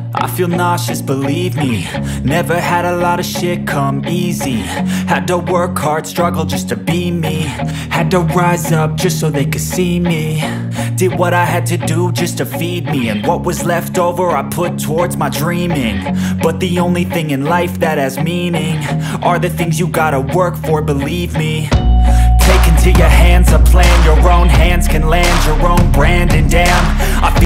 I feel nauseous, believe me. Never had a lot of shit come easy. Had to work hard, struggle just to be me. Had to rise up just so they could see me. Did what I had to do just to feed me. And what was left over I put towards my dreaming. But the only thing in life that has meaning are the things you gotta work for, believe me. Take into your hands a plan. Your own hands can land your own brand. And damn, I feel